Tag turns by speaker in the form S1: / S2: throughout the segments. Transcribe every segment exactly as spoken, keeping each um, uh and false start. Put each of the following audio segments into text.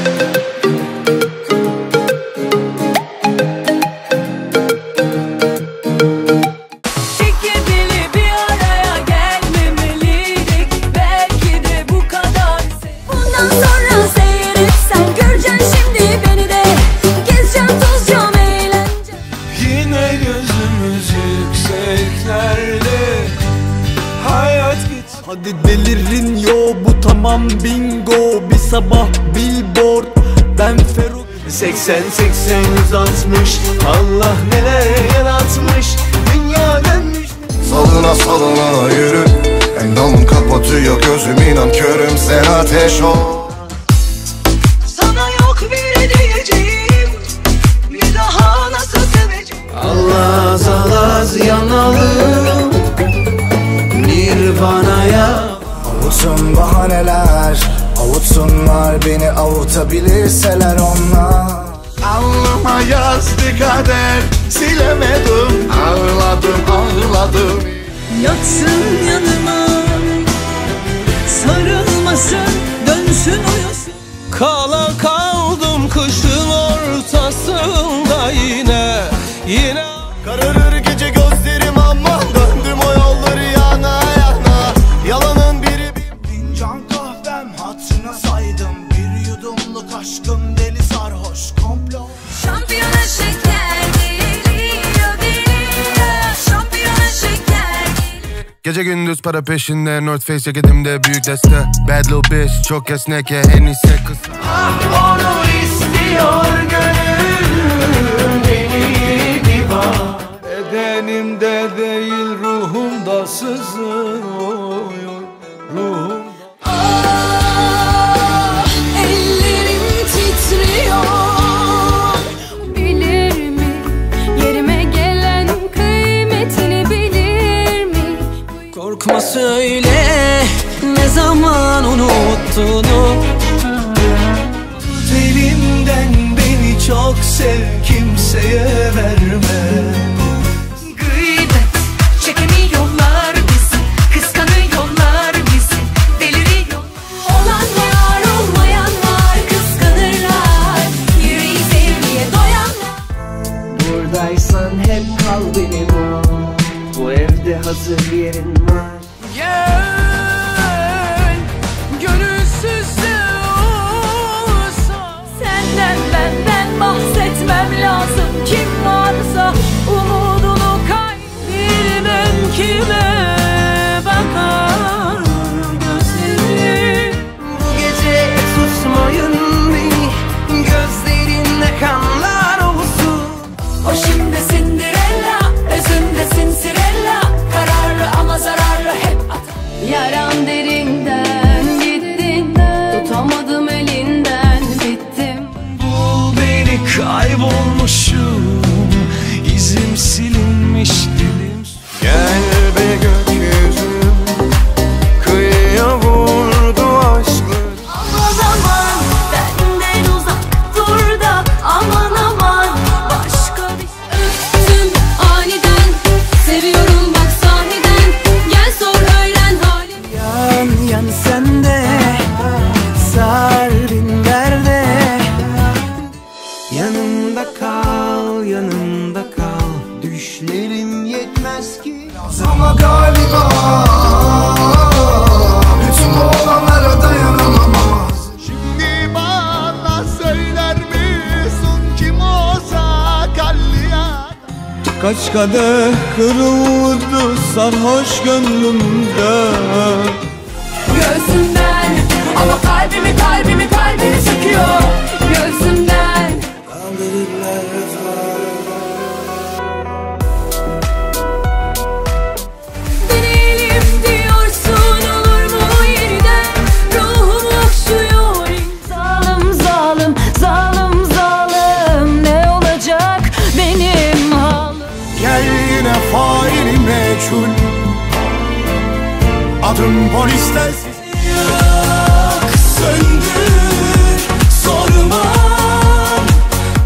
S1: Hadi delirin yo, bu tamam bingo. Bir sabah billboard, ben Feruk.
S2: Seksen seksen yüz altmış, Allah neler yaratmış. Dünya dönmüş.
S3: Salına salına yürü, endamın kapatıyor gözüm, inan körüm, sen ateş ol.
S4: Sana yok bir diyeceğim, bir daha nasıl seveceğim.
S2: Allah azalaz yanalım Nirvana'ya.
S3: Avutsun bahaneler, avutsunlar beni, avutabilirseler onlar.
S2: Alnıma yazdı kader, silemedim. Ağladım ağladım.
S4: Yatsın yanıma, sarılmasın, dönsün uyusun.
S5: Kala kaldım kışın ortasında yine yine.
S2: Kararır gece gözlerim, aman döndüm o yolları yana yana. Yalanın biri bir
S3: Fincan kahvem hatırına saydım, bir yudumluk aşkım deli sarhoş komplo.
S4: Şampiyona şeker geliyor, geliyor. Şampiyona şeker geliyor.
S3: Gece gündüz para peşinde, North Face ceketimde büyük deste. Bad little bitch, çok esnek ya, en iyisi kız.
S2: ah onu istiyor gönül, beni diva.
S1: Bedenimde değil ruhumda sızıyor, ruhum.
S4: Ah, ellerim titriyor. Bilir mi yerime gelen kıymetini, bilir mi?
S5: Korkma söyle ne zaman unuttuğunu.
S2: Elimden beni çok sev, kimseye verme.
S4: Gıybet çekemiyorlar bizi, kıskanıyorlar bizi, deliriyor. Olan var, olmayan var, kıskanırlar. Yüreği sevgiye doyanlar.
S2: Buradaysan hep kal benim o. Bu evde hazır yerin var.
S5: Gel gönülsüz de olsa.
S4: Senden benden bahsetmem lazım. Kim varsa umudunu kaybetmem. Kime bakar gözlerim.
S5: Bu gece susmayın beni, gözlerinde kanlar olsun.
S4: O şimdi Cinderella, özünde Cinderella. Kararlı ama zararlı hep atar. Yaran derinden gittin, tutamadım elinden, bittim.
S2: Bul beni, kaybolmuşum, izim silinmiş, dilim.
S3: Gel be gökyüzüm, kıyıya vurdu aşkın.
S4: Aman aman benden uzak dur da, aman aman başka bir şey. Öptüm aniden, seviyorum bak sahiden. Gel sor öğren halimi.
S5: Yan yan sen de sar bin derde. Yanımda kal, yanımda kal.
S2: Düşlerim yetmez ki.
S3: Ama galiba bütün bu olanlara dayanamam.
S2: Şimdi bana söyler misin kim olsa kalliya?
S1: Kaç kadeh kırıldı sarhoş gönlümde.
S4: Göğsümden ama kalbimi kalbimi kalbimi sıkıyor. Göğsümden. Deneyelim diyorsun, olur mu yeniden? Ruhum okşuyor. Zalim zalim zalim zalim, ne olacak benim halim?
S3: Gel yine faili meçhul, adım poliste.
S2: Yak söndür sormam.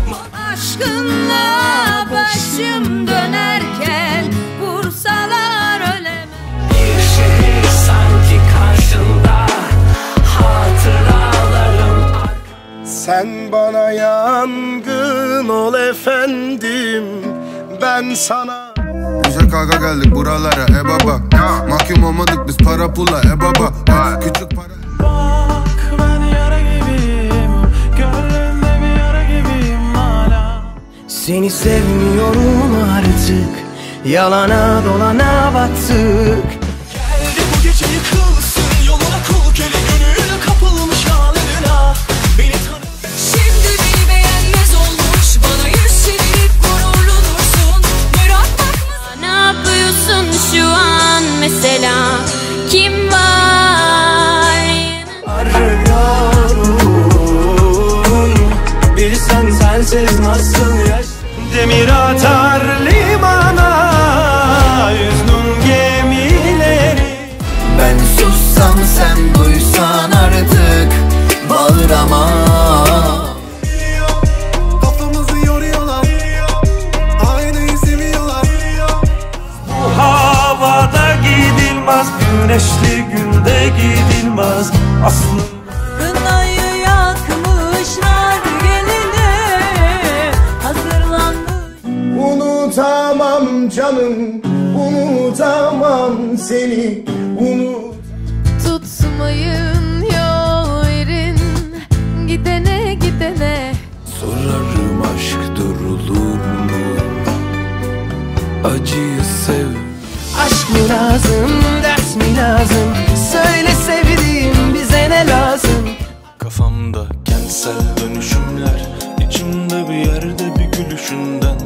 S4: Aşkınla başım dönerken vursalar ölemem.
S5: Bir şehir sanki karşında, hatıralarım.
S3: Sen bana yangın ol efendim, ben sana. Güzel kavga geldik buralara e baba. Mahkum olmadık biz para pula e baba. Küçük para.
S5: Bak ben yara gibiyim, gönlümde bir yara gibiyim hala. Seni sevmiyorum artık, yalana dolana battık. Geldi bu gece yıkılsın yoluna, kul köle gönül kapılmış halına. Beni tanı.
S4: Şimdi beni beğenmez olmuş, bana yüz çevirip gururlanırsın. Merak bakma. Ne yapıyorsun şu an mesela? Kim var?
S5: Arıyorum, bilsen sensiz nasıl yaş. Demir atar limana, yüznün gemileri.
S2: Ben sussam sen duysan artık, bağıramam.
S3: Kafamızı yoruyorlar, aynayı seviyorlar.
S5: Bu havada gidilmez, güneşli günde gidilmez aslında.
S4: Kınayı yakmışlar, geline hazırlanmış.
S3: Unutamam canım, unutamam seni, unut.
S6: Tutmayın yerin, gidene gidene.
S5: Sorarım aşk durulur mu? Acıyı sev.
S2: Aşk mı lazım, ders mi lazım? Söyle sevdiğim, bize ne lazım?
S5: Kafamda kentsel dönüşümler, içimde bir yerde bir gülüşünden.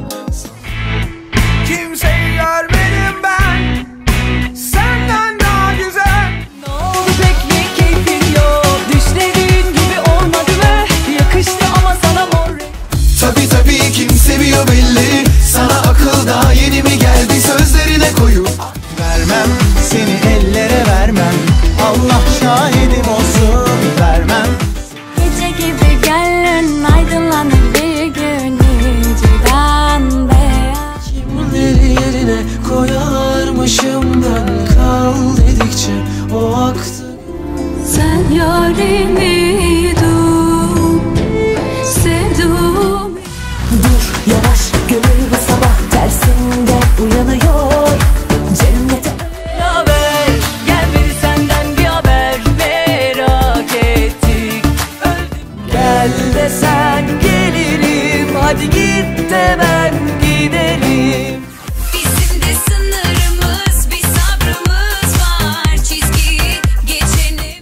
S5: Kimseyi görmedim ben, senden daha güzel.
S4: Ne oldu pek mi keyfin yok? Düşlediğin gibi olmadı mı? Yakıştı ama sana mor.
S2: Tabi tabi kim seviyor belli. Sana akıl daha yeni mi geldi, sözlerine koyup vermem, seni ellere vermem. Allah şahidim olsun, vermem.
S4: Gece gibi gönlün aydınlanır bir gün, niciden beyaz.
S2: Kimleri yerine koyarmışım ben, kal dedikçe o aktı.
S4: Sen yarimi dur, sevdum.
S7: Dur yavaş, gönül bu sabah tersinde uyanıyor. Cennete
S4: Haber gelmedi senden bir haber, merak ettik, öldük.
S2: Gel desen gelirim, hadi git de ben giderim.
S4: Bizim de sınırımız, bir sabrımız var, çizgiyi geçelim.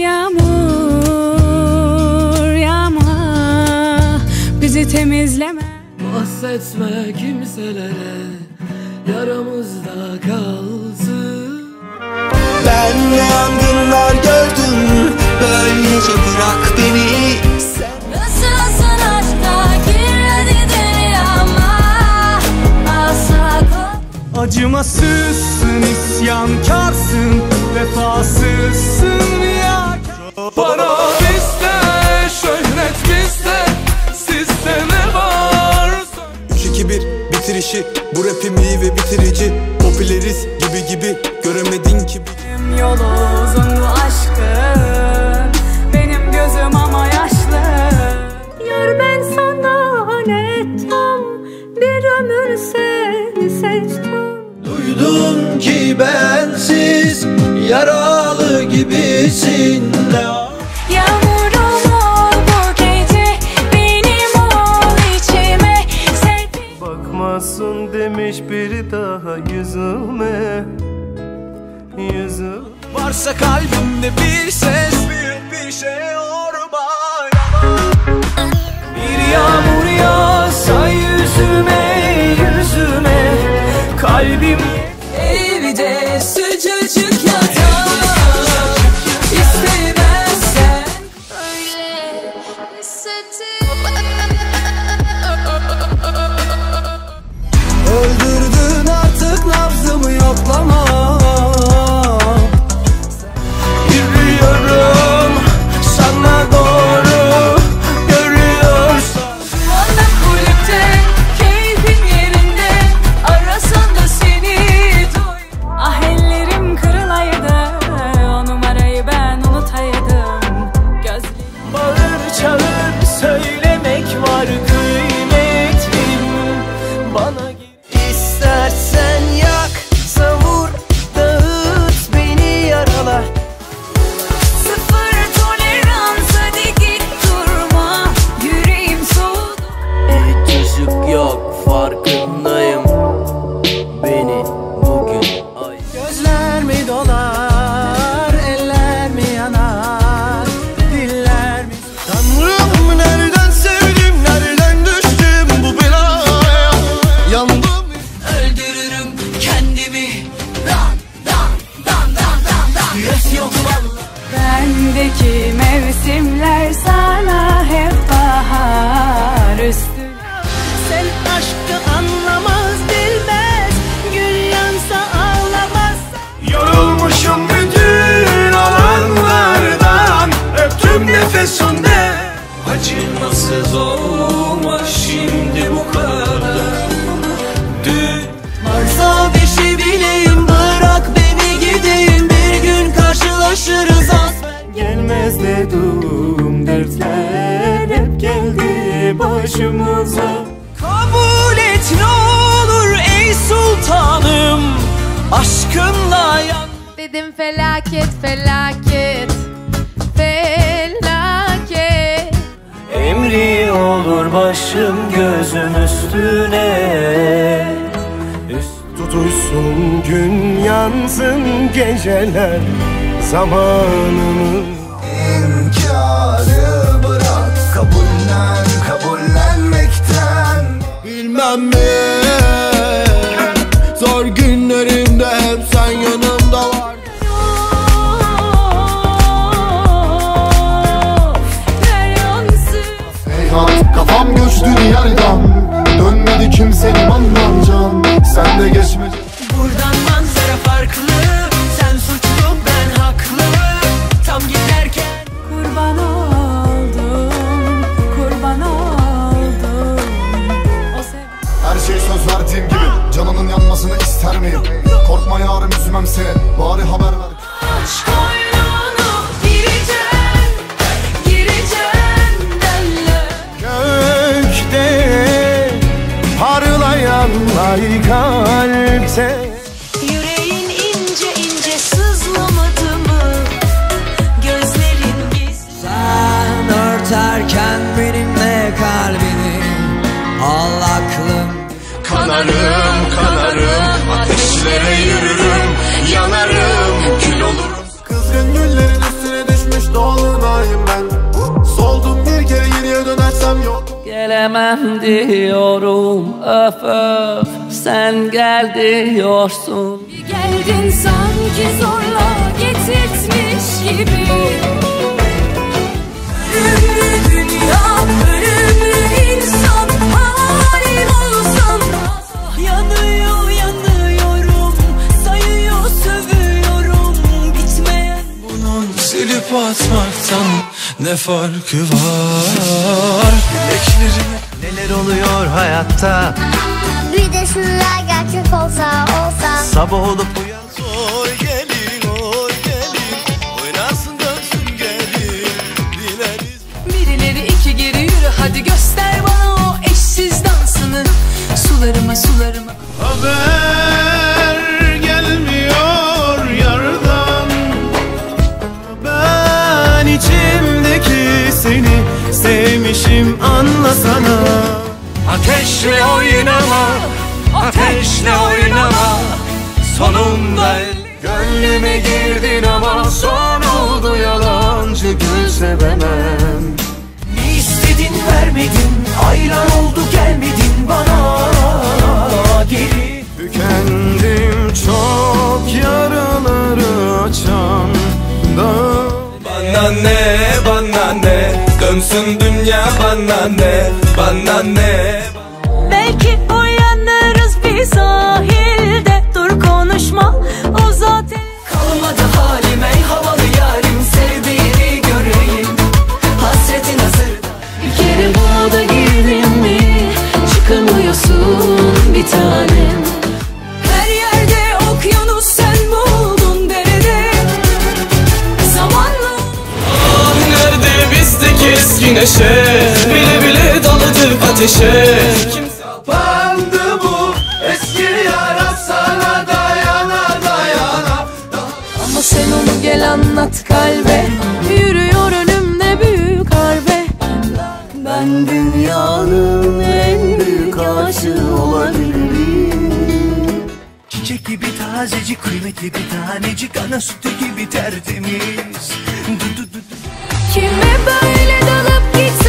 S4: Yağmur yağma, bizi temizleme.
S1: Bahsetme kimselere, yaramızda kalsın.
S2: Ben ne yangınlar gördüm, böylece bırak beni.
S4: Nasılsın aşka, gir hadi dünyama. Asla kol.
S5: Acımasızsın, isyankarsın, vefasızsın ya. Para bizde, şöhret bizde, sizde ne var?
S1: üç iki bir bitirişi, bu rapim iyi ve bitirici. Popüleriz gibi gibi, göremedin ki.
S4: Yol uzun bu aşkın, benim gözüm ama yaşlı. Yar ben sana ne ettim, bir ömür seni seçtim.
S2: Duydum ki bensiz yaralı gibisin de.
S4: Yağmurum ol bu gece, benim ol içime serpil.
S5: Bakmasın demiş biri daha yüzüme, yüzüm.
S2: Varsa kalbimde bir ses, büyük bir şey orma.
S5: Bir yağmur yağsa yüzüme, yüzüme, kalbim.
S4: Evde sıcacık yatar, istemezsen öyle hissettim.
S2: Öldürdün artık nabzımı yoklama.
S5: Yürüyorum başımıza. Kabul et ne olur ey sultanım, aşkınla yan.
S6: Dedim felaket felaket felaket.
S5: Emri olur başım gözüm üstüne. Tutuşsun gün yansın geceler zamanımı.
S2: İnkarı bırak, kabullen kabullenmekten.
S3: Bilmem mi? Zor günlerimde hep sen yanımda var.
S8: Heyhat kafam göçtü diyardan, dönmedi kimsenin anlancan. Sen de geçme.
S5: Buradan manzara farklı, sen suçlu ben haklı. Tam giderken
S6: Kurban oldum, kurban oldum. O sev-
S8: Her şey söz verdiğim gibi, canının yanmasını ister miyim? Korkma yarım üzmem seni, bari haber ver.
S4: Aşk oyununu gireceksin, gireceksin derler.
S5: gökte parlayan ay kalpte.
S4: Yüreğin ince ince sızlamadı mı? Gözlerin gizli.
S2: Sen örterken benimle kalbini al aklım.
S3: Kanarım kanarım, ateşlere yürürüm, yanarım, kül olurum.
S8: Kızgın güllerin üstüne düşmüş dolunayım ben. Soldum bir kere geriye dönersem yok.
S5: Gelemem diyorum öf öf, sen gel diyorsun.
S4: Geldin sanki zorla getirtmiş gibi. Ölümlü dünya, ölümlü insan, halim olsam. Yanıyor, yanıyorum, sayıyor, sövüyorum, bitmeyen.
S5: Bunun silip atmaktan ne farkı var? Beklerime neler oluyor hayatta?
S9: Bir de şunlar gerçek olsa olsa.
S5: Sabah olup uyan. Oy gelin oy gelin, oynasın dönsün gelin. Dileriz.
S6: Birileri iki geri yürü hadi göster bana o eşsiz dansını. Sularıma sularıma.
S5: Haber gelmiyor yardan. Ben içimdeki seni sevmişim anlasana. Ateşle oynama, ateşle oynama. Sonunda gönlüme girdin ama son oldu yalancı gül sevemem. Ne istedin vermedin, aylar oldu gelmedin bana geri. Tükendim çok yaraları açan da. Bana ne, bana ne, dönsün dünya bana ne, bana ne.
S4: Belki uyanırız bir sahilde. Dur konuşma o zaten.
S5: Kalmadı halim ey havalı yarim, sevdiğini göreyim, hasretin hazırda.
S4: Bir kere moda girdin mi çıkamıyorsun bir tanem. Her yerde okyanus sen buldun derede. Zamanla
S5: Ah nerede bizdeki eski neşe, bile bile daladık ateşe.
S3: Bandı bu eski yara, sana dayana dayana.
S6: Ama sen onu gel anlat kalbe. Yürüyor önümde büyük harbe.
S5: Ben dünyanın en büyük aşığı olabilirim. Çiçek gibi tazecik, kıymetli bir tanecik, ana sütü gibi tertemiz. Du, du, du, du.
S6: Kime böyle dalıp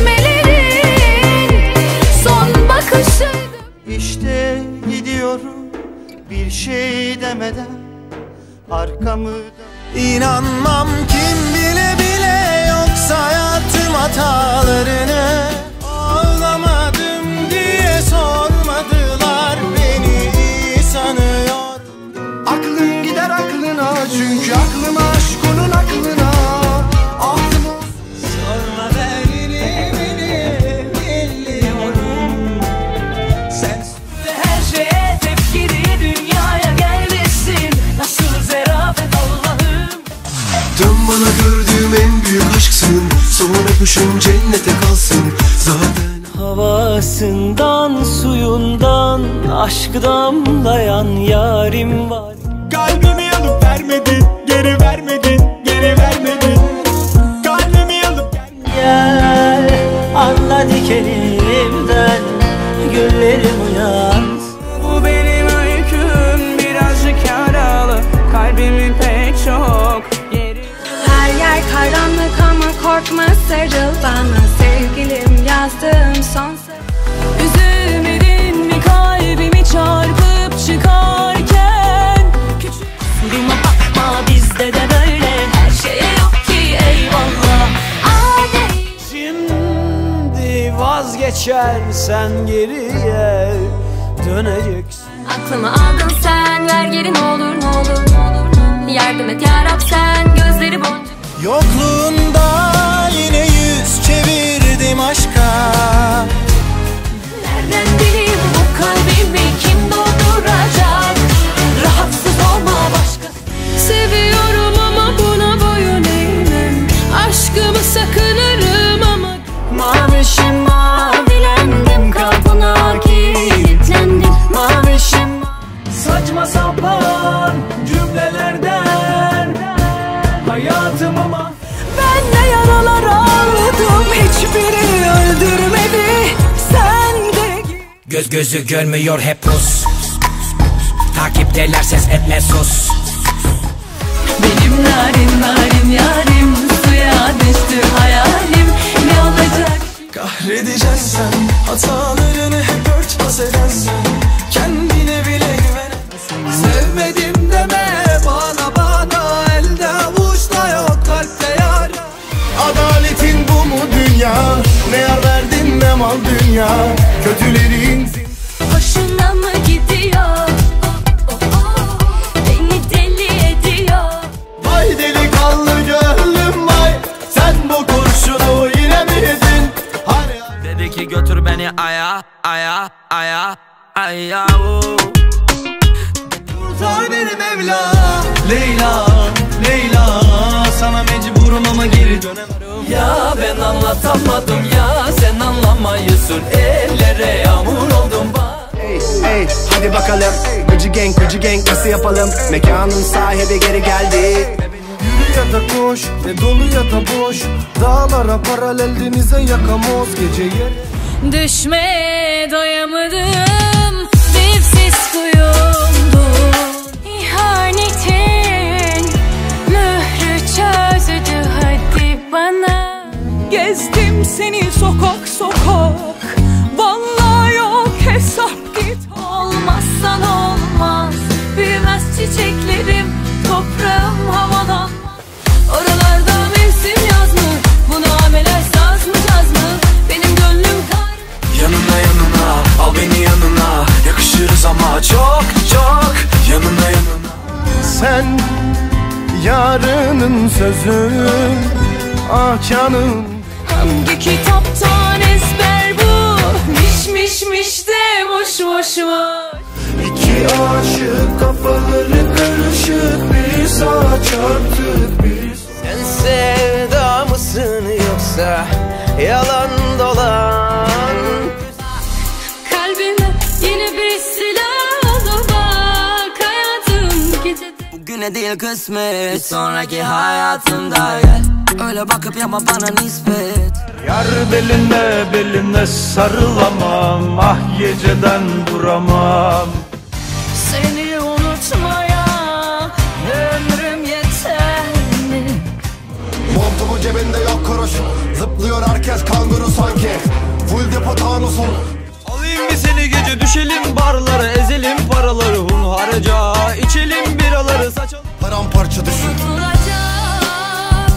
S6: gitmelerin son bakışıydı.
S5: İşte gidiyorum bir şey demeden, arkamı da. İnanmam kim bile bile yoksa hayatım hatalarını. Ağlamadım diye sormadılar, beni iyi sanıyor.
S8: Aklın gider aklına, çünkü aklım aşk onun aklına. Aklım
S5: Sorma beni beni biliyorum. Sen
S4: ve her şeye tepkili dünyaya gelmesin. Nasıl zerafet Allah'ım.
S5: dön bana gördüğüm en büyük aşksın. Son öpüşüm cennete kalsın. Zaten Havasından, suyundan, aşk damlayan yarim var.
S2: Kalbimi alıp vermedin, geri vermedin, geri vermedin. Kalbimi alıp
S5: Gel, anla dikenimden, güllerim uyansın.
S10: Bu benim öyküm, birazcık yaralı, kalbimin pek çok yeri.
S4: Her yer karanlık ama korkma, sarıl bana sevgilim, yazdığım son söz.
S6: Üzülmedin mi kalbimi çarpıp çıkarken? Küçük
S5: Durma bakma, bizde de böyle, her şeye yok ki eyvallah.
S2: Şimdi vazgeçersen geriye döneceksin.
S4: Aklımı aldın sen, ver geri ne olur ne olur ne olur. Yardım et yarab sen, gözleri boncuk.
S2: Yokluğunda yine yüz çevirdim aşka.
S4: Nereden bileyim bu kalbimi kim dolduracak? Rahatsız olma başka. Seviyorum ama buna boyun eğmem. Aşkımı sakınırım ama
S5: Mavişim mavilendim, kapına kilitlendim. Mavişim
S2: Saçma sapan cümlelerden hayatımı mah.
S10: Ben ne yaralar aldım, hiçbiri öldürmedi. Sen de
S11: Göz gözü görmüyor hep pus. Takipteler ses etme sus.
S6: benim narin narin yarim, suya düştü hayalim, ne olacak?
S2: Kahredeceksin sen, hatalarını hep örtbas edersen, kendine bile güvenemezsin. Sevmedim deme bana bana, elde avuçta yok kalpte yar. Adaletin bu mu dünya? Ne yar verdin ne mal dünya. Kötülerin
S4: hoşuna mı gidiyor? Beni deli ediyor.
S2: vay delikanlı gönlüm vay. Sen bu kurşunu yine mi yedin? Hani
S11: Dedi ki götür beni aya aya aya aya.
S2: kurtar beni Mevla. Leyla, Leyla, sana mecburum ama geri dönemem.
S5: Ya ben anlatamadım ya, sen anlamayısın. Ellere yağmur oldum bak.
S12: Hey, hey, hadi bakalım. Gıcı gang, gıcı gang nasıl yapalım? Mekanın sahibi geri geldi.
S3: Yürü ya da koş, ne dolu ya da boş. Dağlara paralel, denize yakamoz gece yer.
S4: Düşmeye doyamadım, dipsiz kuyumdu. İhanetin mührü çözdü hadi bana.
S10: gezdim seni sokak sokak, vallahi yok hesap git.
S4: Olmazsan olmaz, büyümez çiçeklerim, toprağım havalanmaz. Oralarda mevsim yaz mı, bu nameler saz mı caz mı? Benim gönlüm kar.
S2: Yanına yanına, al beni yanına. Yakışırız ama çok çok yanına yanına. Sen yarının sözü, ah canım.
S4: Hangi kitaptan ezber bu? Miş miş miş de boş boş var.
S2: İki aşık kafaları karışık, bir sağa çarptık biz.
S5: Sen sevda mısın yoksa yalan dolan?
S4: Kalbime yeni bir silah oldu bak, hayatım gidecek.
S5: Bugüne değil kısmet, bir sonraki hayatımda gel. Öyle bakıp yapma bana nispet.
S2: Yar beline beline sarılamam, ah geceden duramam.
S4: Seni unutmaya ömrüm yeter mi?
S8: Montumu cebinde yok kuruş, zıplıyor herkes kanguru sanki. Full depo tanusun.
S2: Alayım bir seni gece, düşelim barlara, ezelim paraları hunharca, içelim biraları saçalım.
S8: Paramparça düşün.
S4: Unutulacak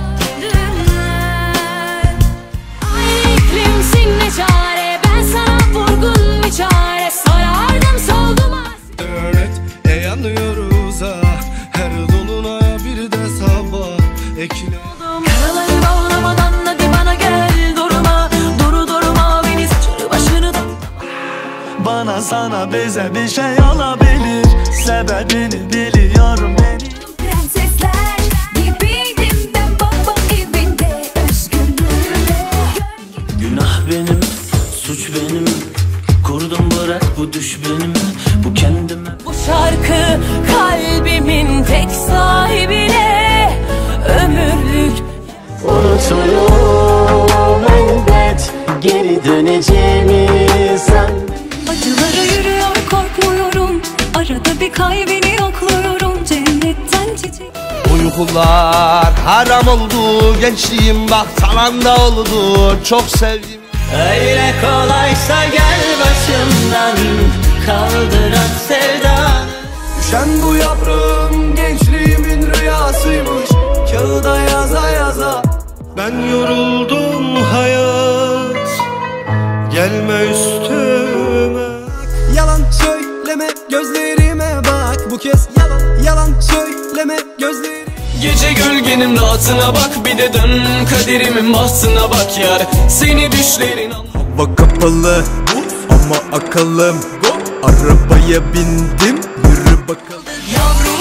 S4: günler. Aynı iklimsin ne çare, ben sana vurgun bir çare. Sarardım soldum az.
S3: Evet, e yanıyoruz ah. Her dolunaya bir de sabah ekile.
S6: Karaları bağlamadan hadi bana gel, durma duru durma beni saçını başını da.
S2: Bana sana bize bir şey olabilir, sebebini biliyorum beni.
S4: Prensesler gibiydim ben, baba evinde özgürlüğümle.
S5: Günah benim, suç bu düş benim, bu kendime.
S10: Bu şarkı kalbimin tek sahibine ömürlük.
S5: Unuturum elbet geri döneceğimi sen.
S10: Acılara yürüyor korkmuyorum, arada bir kalbini yokluyorum. Cennetten çiçek.
S13: Uykular haram oldu, gençliğim bak talanda oldu. Çok sevdim.
S5: Öyle kolaysa gel başımdan, kaldıran sevdanı.
S2: Düşen bu yaprağım gençliğimin rüyasıymış, kağıda yaza yaza.
S13: Ben yoruldum hayat, gelme üstüme.
S2: Yalan söyleme gözlerime bak, bu kez yalan yalan söyleme gözlerime.
S14: Gece gölgenin rahatına bak, bir de dön kaderimin bahtına bak yar. Seni düşlerin
S1: hava kapalı ama akıllım, arabaya bindim, yürü bakalım.
S10: Yavrum